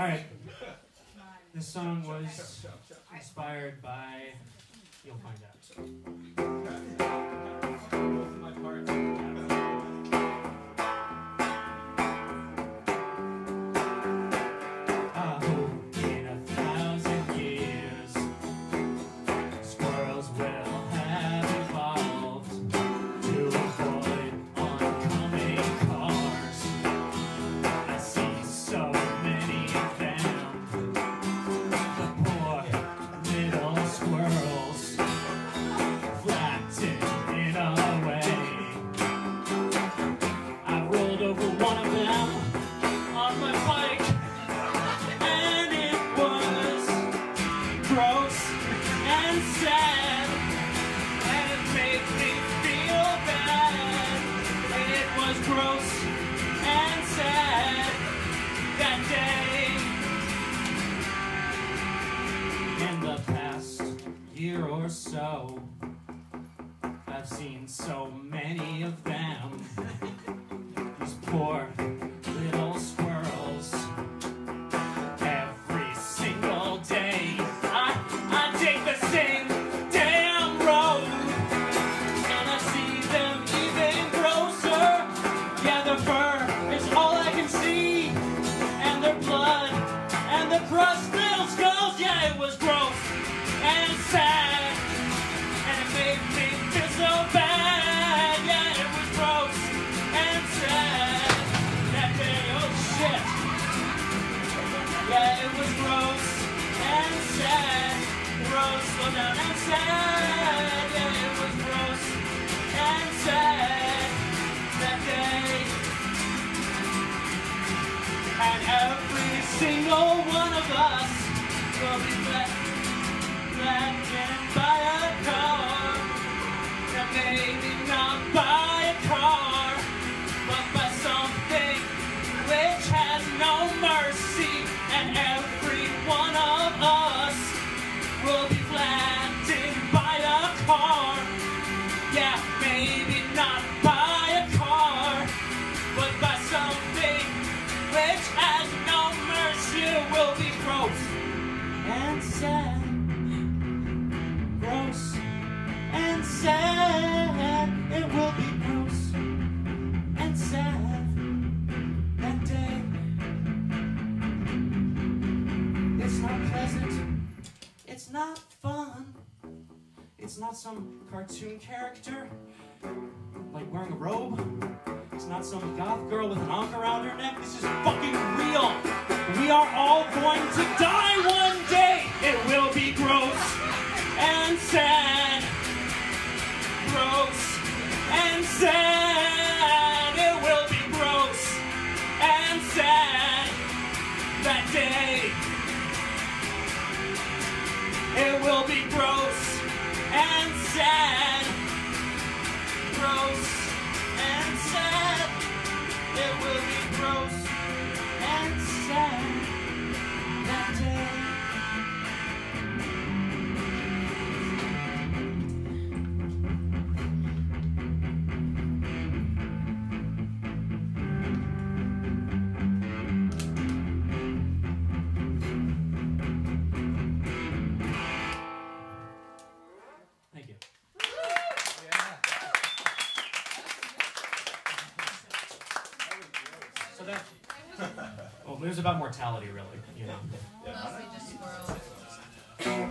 Alright. This song was inspired by... You'll find out. My part. Year or so, I've seen so many of them. These poor little squirrels. Every single day, I take the same damn road, and I see them even grosser. Yeah, their fur is all I can see, and their blood, and the crushed little skulls. Yeah, it was gross and sad, and it made me feel so bad. Yeah, it was gross and sad that day. Oh shit. Yeah, it was gross and sad. Gross, slow down and sad. Yeah, it was gross and sad that day. And every single one of us will be blessed by a car, and maybe not by a car, but by something which has no mercy, and every one of us will be flattened by a car. Yeah, maybe not by a car, but by something which has no mercy. It will be gross and sad. Gross and sad, it will be gross and sad that day. It's not pleasant, it's not fun, it's not some cartoon character like wearing a robe, it's not some goth girl with an ankh around her neck. This is fucking real. We are all going to die one day. It will be gross and sad, gross and sad. It will be gross and sad that day. It will be gross and sad, gross and sad. It will be gross and sad that day. Well, it was about mortality, really, you know. Mostly just squirrels.